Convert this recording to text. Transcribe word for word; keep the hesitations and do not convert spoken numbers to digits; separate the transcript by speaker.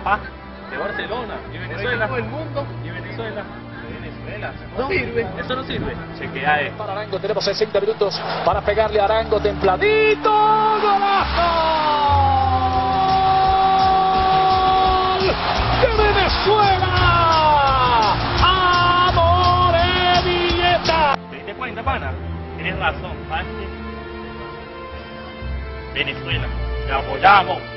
Speaker 1: papá de Barcelona y Venezuela.
Speaker 2: Todo el mundo.
Speaker 1: Y Venezuela.
Speaker 2: Venezuela.
Speaker 1: No,
Speaker 2: No sirve.
Speaker 1: Eso no sirve. Chequea esto.
Speaker 3: Para Arango, tenemos sesenta minutos para pegarle a Arango templadito. ¡Golazo! ¡De Venezuela! ¡Amore Villeta!
Speaker 1: ¿Te diste cuenta, pana? Tienes razón, ¿sabes qué? Venezuela, te apoyamos.